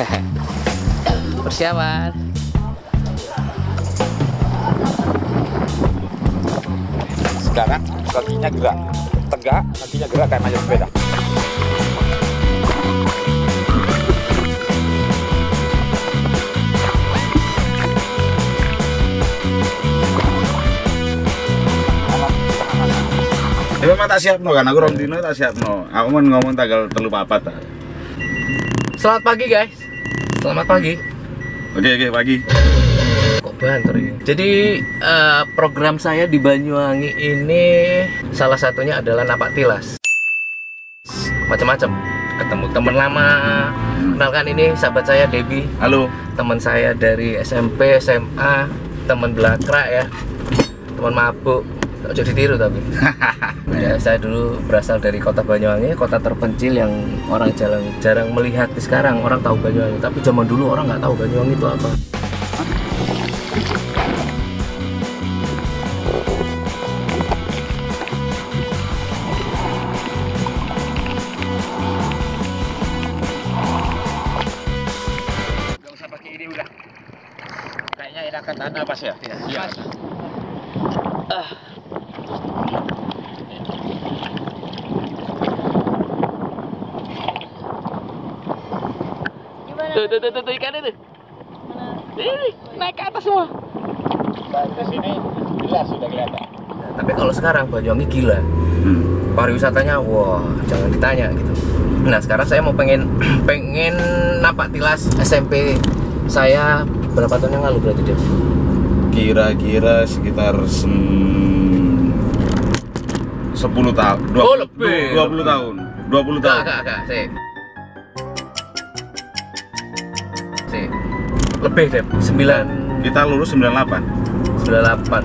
Persiapan. Sekarang kakinya gerak, tegak, kakinya gerak kayak manjat sepeda. Memang tak siap no kan, aku rong dino tak siap no. Aku mau ngomong tanggal 34 ta. Selamat pagi guys. Selamat pagi. Oke pagi. Kok banter ini? Jadi program saya di Banyuwangi ini salah satunya adalah napak tilas. Macam-macam. Ketemu teman lama. Kenalkan ini sahabat saya Debbie. Halo. Teman saya dari SMP, SMA, teman belakrak ya. Teman mabuk. Nggak jadi tiru tapi. Ya, saya dulu berasal dari kota Banyuwangi, kota terpencil yang orang jarang melihat. Sekarang orang tahu Banyuwangi, tapi zaman dulu orang nggak tahu Banyuwangi itu apa. Gak usah pakai ini udah. Kayaknya enakan tanah pas ya? Iya. Tuh ikannya tuh. Ini naik ke atas semua. Ke sini jelas sudah kelihatan. Nah, tapi kalau sekarang Banyuwangi gila. Pariwisatanya wah, jangan ditanya gitu. Nah, sekarang saya mau pengen napak tilas SMP saya berapa tahun yang lalu berarti dia? Kira-kira sekitar 10 tahun. 20 tahun. 20 tahun. Enggak, sih. Lebih deh, 9. Kita lulus 98. 98.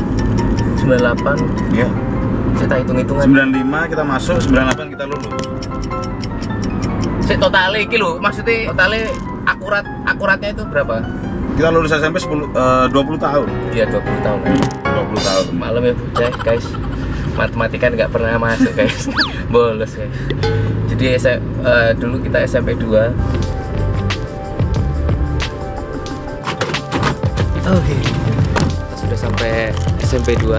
Iya. Kita hitung-hitungan. 95 kita masuk, 98 kita lulus. Saya totalnya iki lho, maksudnya totalnya akuratnya itu berapa? Kita lulus SMP 20 tahun. Iya, 20 tahun. 20 tahun. Malam ya guys. Matematika nggak pernah masuk guys. Bolos guys. Jadi dulu kita SMP 2. Oke. Kita sudah sampai SMP 2.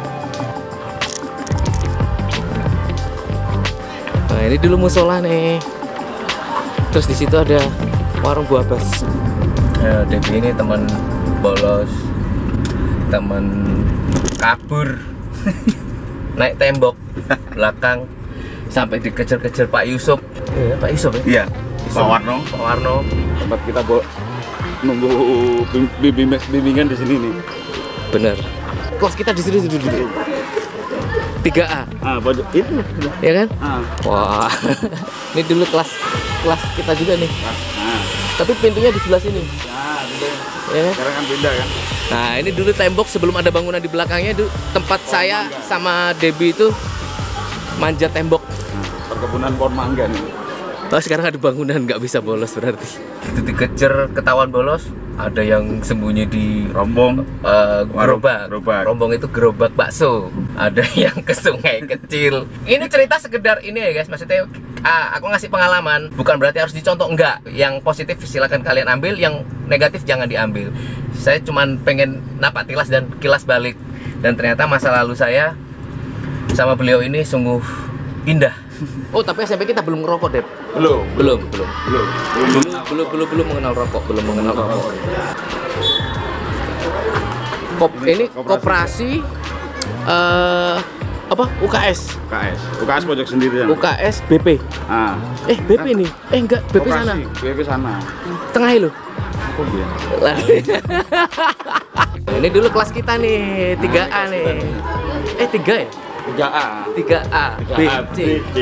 Nah, ini dulu musola nih. Terus di situ ada warung buah bas. Debbie ini teman bolos, teman kabur, naik tembok belakang sampai dikejar-kejar Pak Yusuf. Pak Yusuf ya? Iya. Pak Warno. Tempat kita nunggu bimbingan di sini nih. Bener. Kelas kita di sini dulu. 3A. Pojok itu. Ya kan? Wah. Ini dulu kelas kita juga nih. Tapi pintunya di sebelah sini. Ya. Sekarang kan pindah kan. Nah, ini dulu tembok sebelum ada bangunan di belakangnya itu tempat saya sama Debbie itu manjat tembok. Perkebunan pohon mangga nih. Oh, sekarang ada bangunan nggak bisa bolos berarti. Itu dikejar ketahuan bolos, ada yang sembunyi di Rombong. gerobak. Rombong itu gerobak bakso. Ada yang ke sungai kecil. Ini cerita sekedar ini ya guys, maksudnya aku ngasih pengalaman, bukan berarti harus dicontoh, enggak. Yang positif silakan kalian ambil, yang negatif jangan diambil. Saya cuman pengen napak tilas dan kilas balik. Dan ternyata masa lalu saya sama beliau ini sungguh indah. Oh, tapi SMP kita belum ngerokok, Dep. Belum mengenal rokok, ini koperasi UKS pojok sendirian. UKS BP. BP nih. Enggak, BP Operasi, sana. BP sana. Tengah lo. Oh iya. Ini dulu kelas kita nih, 3A nih. 3 ya? 3A. B, C.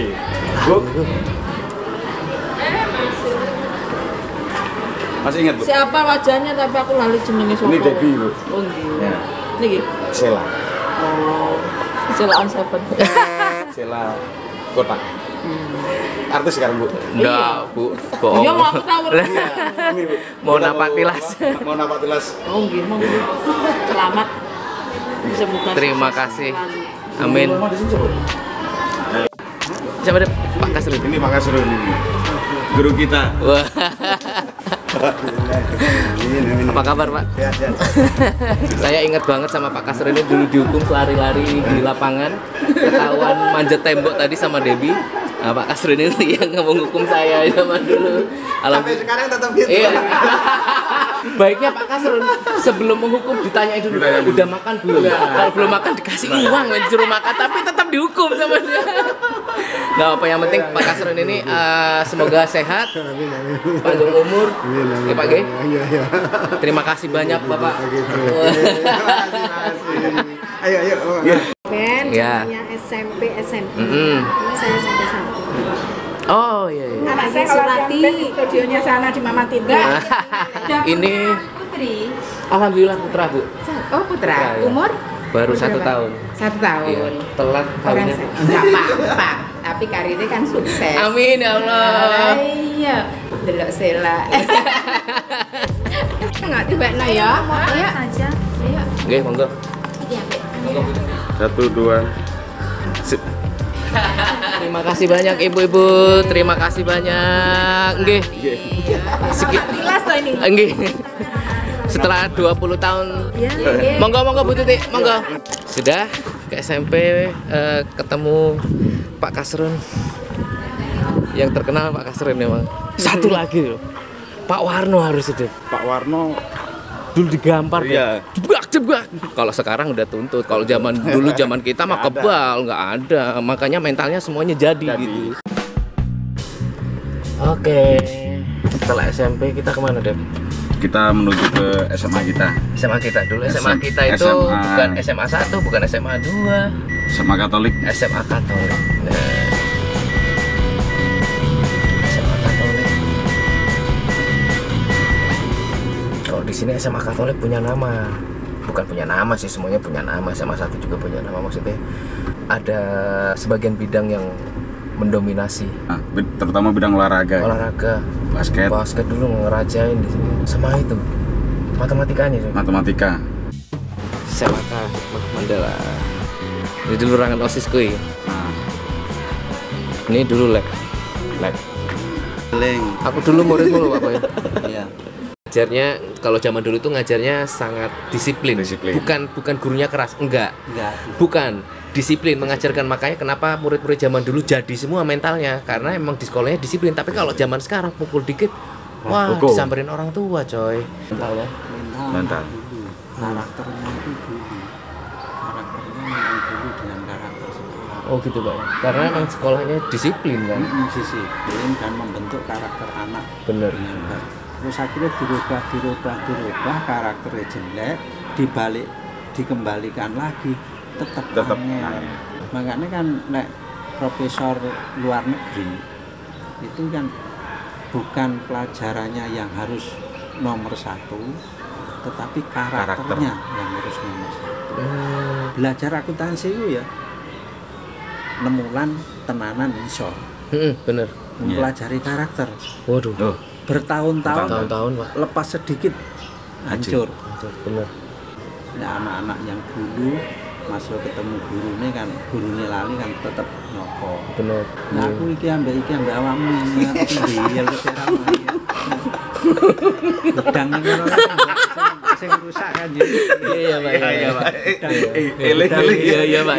Masih ingat, Bu? Siapa wajahnya tapi aku lali jenenge sapa. Ini Debbie, Bu. Oh nggih. Ya. Niki. Sela. Oh. Sela on 7. Sela Kota. Artis sekarang, Bu. Enggak, Bu. Bohong. Iya mau aku tahu. Ini, Bu. Mau napak tilas. Mau napak tilas. Oh nggih, mau nggih. Selamat. Disembuhkan. Terima kasih. Amin. Rumah di sini, Bu. Siapa deh? Pak Kasrul. Ini Pak Kasrul ini. Guru kita. Wah. Apa kabar Pak? Saya ingat banget sama Pak Kasro ini dulu dihukum lari-lari di lapangan, ketahuan manjat tembok tadi sama Debbie. Nah, Pak Kasro ini yang menghukum saya zaman dulu. Sampai sekarang tetap gitu. Iya. Baiknya Pak Kasro sebelum menghukum ditanyain dulu, udah makan belum? Kalau belum makan dikasih uang, disuruh makan, tapi tetap dihukum sama dia. Nggak apa, yang penting Pak Kasro ini semoga sehat, panjang umur. Ya Pak G. Terima kasih banyak Bapak. Ayo. Ben, Ya. namanya SMP, SMP. Mm-mm. Ini saya sampai satu. Oh iya. Anak saya kalau di studionya sana di Mama Tinda. Ini Putri. alhamdulillah putra Bu. Oh Putra. Putra, ya. Umur? Baru Umur 1 berapa? tahun. 1 tahun. Iya. Telat Orang kawinnya. saya. Enggak apa-apa. Tapi karirnya kan sukses. Amin ya Allah. Iya. Delok sela. Enggak tiba ya. Ayo saja. Ayo. Oke, monggo. Iya, Mbak. Monggo. 1, 2. Sip. Terima kasih banyak ibu-ibu. Terima kasih banyak. Nggih. Tilas toh ini. Nggih. Setelah 20 tahun. Iya. Monggo Bu Tuti, monggo. Sudah ke SMP ketemu Pak Kasrun. Yang terkenal Pak Kasrun memang. Satu lagi loh. Pak Warno harus itu. Pak Warno Dulu digampar Iya. jebak. Kalau sekarang udah tuntut. Kalau zaman dulu zaman kita mah kebal, nggak ada. Makanya mentalnya semuanya jadi gitu. Oke. Setelah SMP kita kemana Dep? kita menuju ke SMA kita. SMA kita dulu. SMA kita itu SMA. bukan SMA 1, bukan SMA 2, SMA Katolik. SMA Katolik. Nah, SMA Katolik. Kalau di sini SMA Katolik punya nama. Bukan punya nama sih, semuanya punya nama. SMA 1 juga punya nama, maksudnya ada sebagian bidang yang mendominasi. Nah, terutama bidang olahraga. Olahraga, basket dulu ngerajain di sini. Sama itu matematikanya sih. Matematika. SMA Mandala. Ini dulu ruangan OSIS kuy. Nah, Ini dulu lab. Aku dulu muridmu loh Pak ya. Iya. Ngajarnya kalau zaman dulu itu ngajarnya sangat disiplin. Bukan gurunya keras, enggak. Bukan disiplin mengajarkan, makanya kenapa murid-murid zaman dulu jadi semua mentalnya, karena emang di sekolahnya disiplin. Tapi kalau zaman sekarang pukul dikit, wah pukul. disamperin orang tua coy. Mentalnya. Mental. Karakternya itu dulu. Karakternya memang dulu dengan karakter sekarang. Oh gitu Pak. Karena emang sekolahnya disiplin kan. Disiplin dan membentuk karakter anak Bener. dengan baik. Terus akhirnya dirubah karakternya jelek, dikembalikan lagi tetap angel. angel. Makanya kan nek profesor luar negeri itu kan bukan pelajarannya yang harus nomor 1, tetapi karakternya yang harus nomor 1. Belajar akuntansi itu ya nemulan tenanan iso Bener. mempelajari karakter. Waduh. Tuh, Bertahun-tahun Tahun-tahun Pak. lepas sedikit hancur. Bener. Nah, anak-anak yang dulu masuk ketemu gurunya kan, gurunya lali kan tetap nyoko. Bener. Nah, aku iki ambek awakmu aku ndiyel kesera main. Udang ini kan sing rusak kan ya. Iya Pak. Iya Pak. Iya Pak.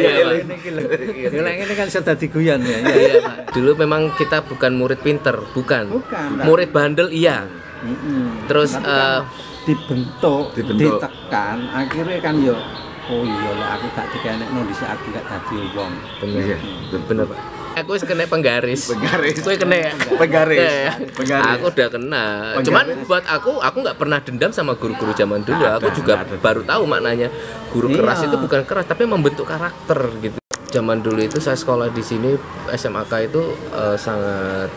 Ini kan sudah diguyon ya. Iya Pak. Dulu memang kita bukan murid pinter, bukan. Bukan. Murid bandel iya. Terus Tapi kan dibentuk, dibentuk. ditekan, akhirnya kan yo oh iya lah aku gak dikenekno dhisik aku gak dadi wong. bener. Bener Pak. Aku wis kena penggaris. Kowe kena ya? Penggaris. Ya. Penggaris. Aku udah kena. Penggaris. Cuman buat aku nggak pernah dendam sama guru-guru zaman dulu. Nggak Aku ada, juga nggak ada. baru tahu maknanya guru Iya. keras itu bukan keras, tapi membentuk karakter gitu. Zaman dulu itu saya sekolah di sini SMAK itu sangat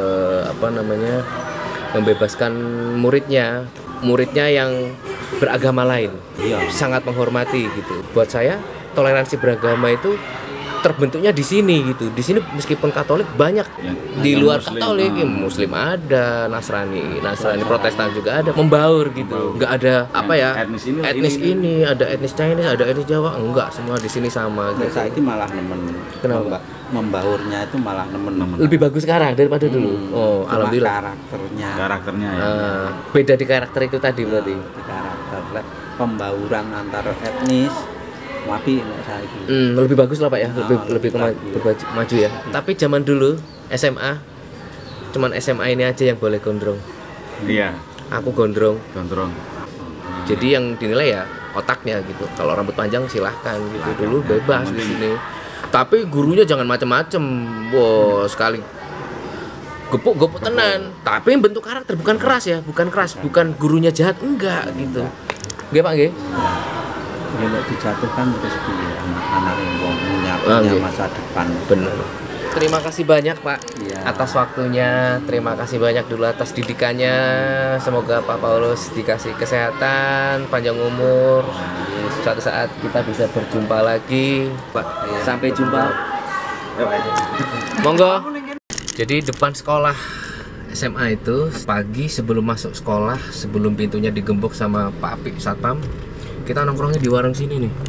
membebaskan muridnya yang beragama lain. Iya. Sangat menghormati gitu. Buat saya toleransi beragama itu terbentuknya di sini gitu. Di sini meskipun Katolik banyak, di ada luar Muslim, Katolik Muslim ada, Nasrani Protestan juga ada, membaur gitu. Enggak ada apa ya? Etnis ini, ada etnis Chinese, ada etnis Jawa, enggak, semua di sini sama Nah, gitu. saiki malah nemen. Kenapa? Membaurnya itu malah nemen. Lebih bagus sekarang daripada dulu. Oh, alhamdulillah. Karakternya ya. Beda di karakter itu tadi berarti. Di karakter pembauran antar etnis tapi saya Lebih bagus lah Pak ya, lebih maju ya. Tapi zaman dulu SMA cuman SMA ini aja yang boleh gondrong. Iya. Aku gondrong. Jadi yang dinilai ya otaknya gitu. Kalau rambut panjang silahkan gitu. Dulu bebas di sini. Tapi gurunya jangan macem-macem. Wow, sekali gepuk tenan. Tapi bentuk karakter bukan keras ya, bukan gurunya jahat, enggak gitu. Nggih Pak nggih. Kalau dijatuhkan terus piye anak-anak yang punya masa depan. Benar. Terima kasih banyak Pak Iya. atas waktunya. Terima kasih banyak dulu atas didikannya. Semoga Pak Paulus dikasih kesehatan, panjang umur. Suatu saat kita bisa berjumpa lagi, Pak. Sampai jumpa. Monggo. Jadi depan sekolah SMA itu pagi sebelum masuk sekolah, sebelum pintunya digembok sama Pak Apik Satpam, kita nongkrongnya di warung sini nih.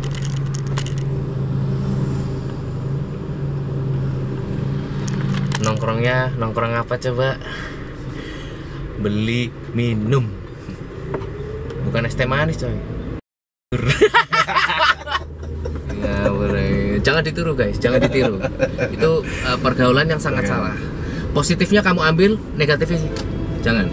Nongkrong apa coba? Beli minum. Bukan es teh manis coy. Ya boleh. Jangan ditiru guys, jangan ditiru. Itu pergaulan yang sangat salah. Positifnya kamu ambil, negatifnya sih jangan.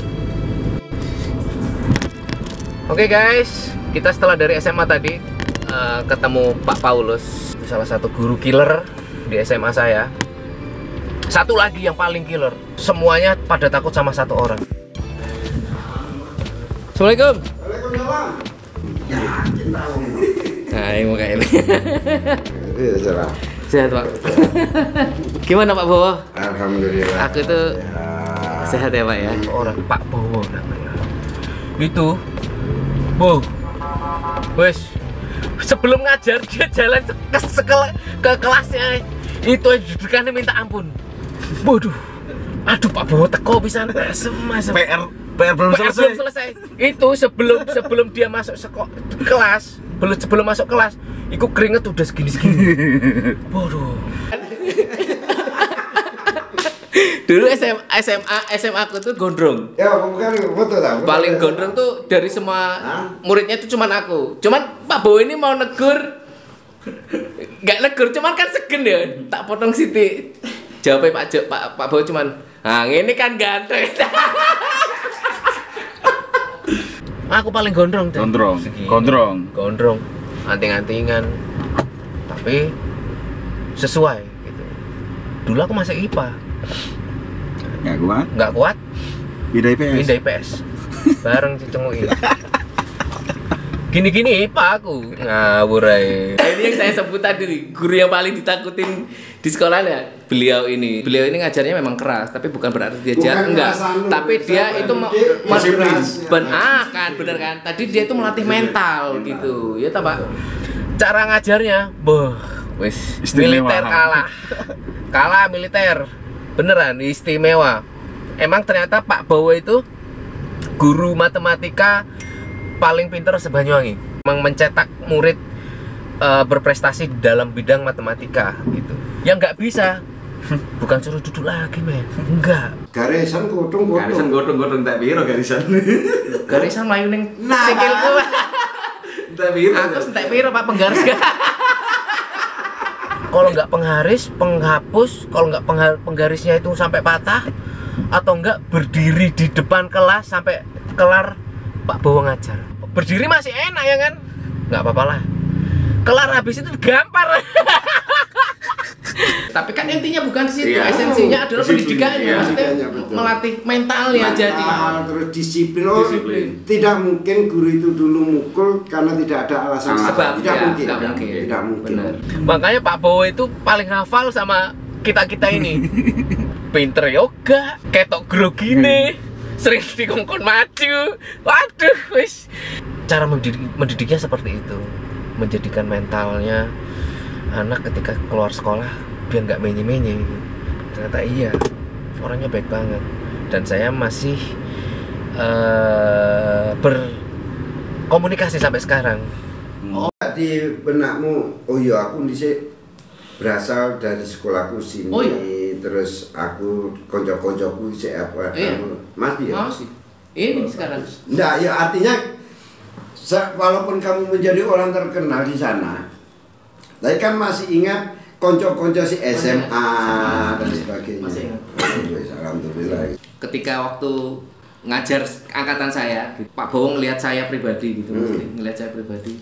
Oke guys, kita setelah dari SMA tadi ketemu Pak Paulus, salah satu guru killer di SMA saya. Satu lagi yang paling killer. Semuanya pada takut sama satu orang. Assalamualaikum. Waalaikumsalam. Nah, ini muka ini. Iya, salah. Sehat Pak. Gimana Pak Bowo? Alhamdulillah. Aku itu Ya. sehat ya Pak ya. Orang Pak Bowo namanya. Itu, Bu. Wes, sebelum ngajar dia jalan ke kelasnya. Itu dudukannya minta ampun. Waduh. Aduh Pak Bowo teko pisan. PR belum selesai. Itu sebelum dia masuk kelas, sebelum masuk kelas, itu keringet udah segini. Waduh. Dulu SMA aku tuh gondrong. Ya, bukan foto tak? Paling gondrong tuh dari semua muridnya itu cuman aku. Cuman Pak Bowo ini mau negur, nggak negur, cuman kan segen ya. Tak potong Siti. Jawabnya Pak Bowo cuman, nah ini kan ganteng. Aku paling gondrong tuh. Gondrong. Anting-antingan. Tapi sesuai gitu. Dulu aku masih IPA. Nggak kuat. Pindah IPS. Bareng Cicengui. Gini-gini IPA aku. Ngawur aja. Ini yang saya sebut tadi, guru yang paling ditakutin di sekolahnya. Beliau ini ngajarnya memang keras, tapi bukan berarti dia jahat, enggak. Tapi dia itu bener kan. Tadi dia itu melatih mental gitu. Ya tak Pak? Cara ngajarnya, wis militer kalah militer. Beneran istimewa. Emang ternyata Pak Bowo itu guru matematika paling pintar se-Banyuwangi. Memang mencetak murid berprestasi dalam bidang matematika gitu. Yang nggak bisa, bukan suruh duduk lagi men, enggak. Garisan godong tak biro garisan. Garisan mayu ning sikilku. Tak biro. Aku entek piro Pak penggaris. Kalau nggak penghapus, kalau nggak penggarisnya itu sampai patah, atau enggak berdiri di depan kelas sampai kelar Pak Bowo ngajar. Berdiri masih enak ya kan? Nggak apa-apa lah. Kelar habis itu gampar. Tapi kan intinya bukan di situ. Esensinya adalah pendidikannya, maksudnya melatih mentalnya jadi. Terus disiplin. Tidak mungkin guru itu dulu mukul karena tidak ada alasan. Sebab tidak ya, mungkin. Tidak mungkin. Benar. Makanya Pak Bowo itu paling hafal sama kita ini. Pinter yoga, ketok grogine, sering dikongkon maju. Waduh, wis. Cara mendidiknya seperti itu. Menjadikan mentalnya anak ketika keluar sekolah biar nggak menye-menye. Ternyata iya, orangnya baik banget. Dan saya masih berkomunikasi sampai sekarang. Di benakmu, oh iya aku dhisik berasal dari sekolahku sini. Oh iya? terus aku konco-koncoku cek apa Iya. masih ya? Masih. Ini sekarang. Enggak, ya artinya walaupun kamu menjadi orang terkenal di sana, tapi kan masih ingat konco-konco si SMA dan sebagainya. Masih ingat. Alhamdulillah. Ketika waktu ngajar angkatan saya, Pak Bowo ngelihat saya pribadi gitu, ngelihat saya pribadi.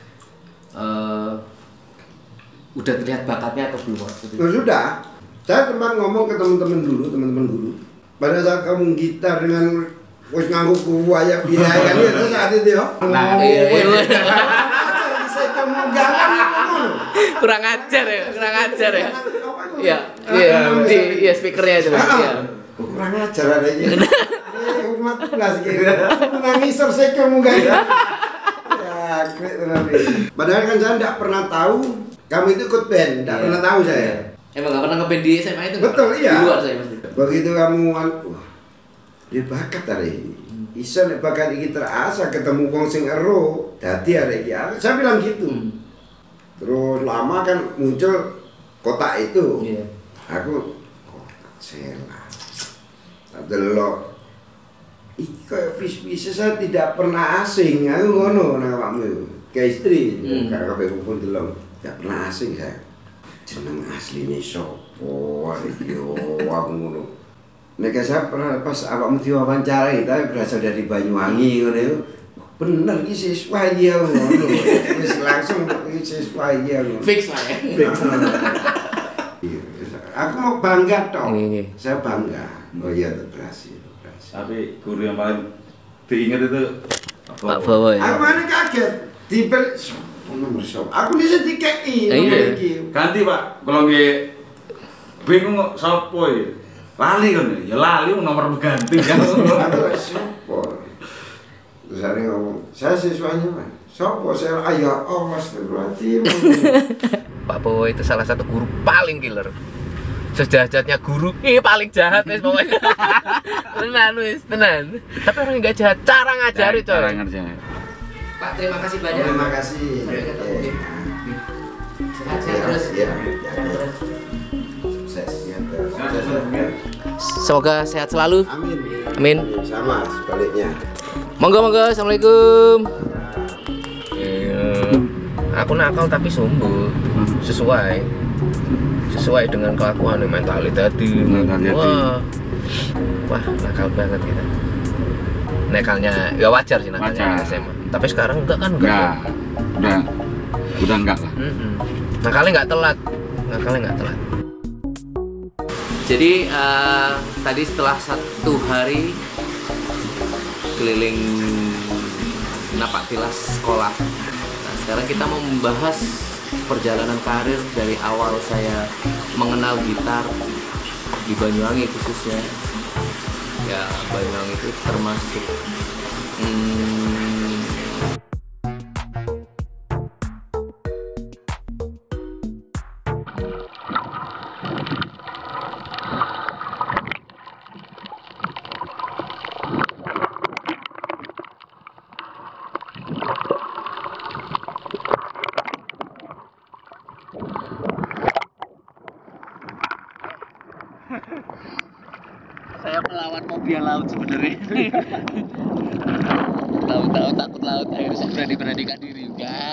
Udah terlihat bakatnya atau belum? Nah, sudah. Saya pernah ngomong ke teman-teman guru. Pada saat kamu gitar dengan wis nganggo kuwayak biaya ini terus saat itu ya. Nah, iya. Saya kamu jangan ngomong. kurang ajar ya. Iya, iya speakernya itu. Iya. Kurang ajar ada ini. Umat plus gitu. Nangis saya kamu enggak ya. Ya, padahal kan saya tidak pernah tahu kamu itu ikut band, tidak pernah tahu saya. Emang nggak pernah ngeband di SMA itu? Betul, iya. Di luar saya pasti. Begitu kamu, wah, dia bakat hari ini. Iso nek bakat iki terasa ketemu wong sing ero, dadi hari iki. Saya bilang gitu. Terus lama kan muncul kotak itu. Iya. Aku sela. Tak delok. Iki kayak vis-vis saya tidak pernah asing. Aku ngono nang awakmu. Ke istri, karo kabeh kumpul delok. Tidak pernah asing saya. Jeneng asline sapa iki yo aku ngono. Nek saya pernah pas awakmu diwawancarai tapi berasal dari Banyuwangi ngono yo. Bener iki siswa iki ngono. Wis langsung iki siswa iki ngono. Fix lah ya. Aku mau bangga toh. Iya. Saya bangga. Oh iya berhasil. Tapi guru yang paling diingat itu Pak Bowo ya. Aku mana kaget. Dibel nomor shop. Aku bisa dikei nomor iki. ganti Pak, kalau nggak bingung kok sopo ya, lali kan ya lali nomor berganti kan. Aku sopo. Terus ada ngomong, saya siswanya man. Sopo saya ayah astagfirullahaladzim. Pak Bowo itu salah satu guru paling killer. Sejahat-jahatnya guru, paling jahat wis pokoknya. Tenan. Tapi orang nggak jahat, cara ngajari coy. Cara ngerjain. Pak, terima kasih banyak. Terima kasih. Sampai ketemu. Ya. Sehat-sehat terus. Ya. Sukses ya. Semoga sehat selalu. Amin. Amin. Sama sebaliknya. Monggo. Assalamualaikum. Aku nakal tapi sungguh sesuai dengan kelakuan mentality tadi. Wah, nakal banget kita. Nakalnya ya wajar sih nakalnya SMA. Tapi sekarang enggak kan? Enggak. Udah enggak lah. Nakalnya nggak telat. Jadi tadi setelah 1 hari keliling napak tilas sekolah. Nah, sekarang kita mau membahas perjalanan karir dari awal saya mengenal gitar di Banyuwangi khususnya. Ya, Banyuwangi itu termasuk saya melawan fobia laut sebenarnya. Tahu takut laut, akhirnya saya beranikan diri. Enggak.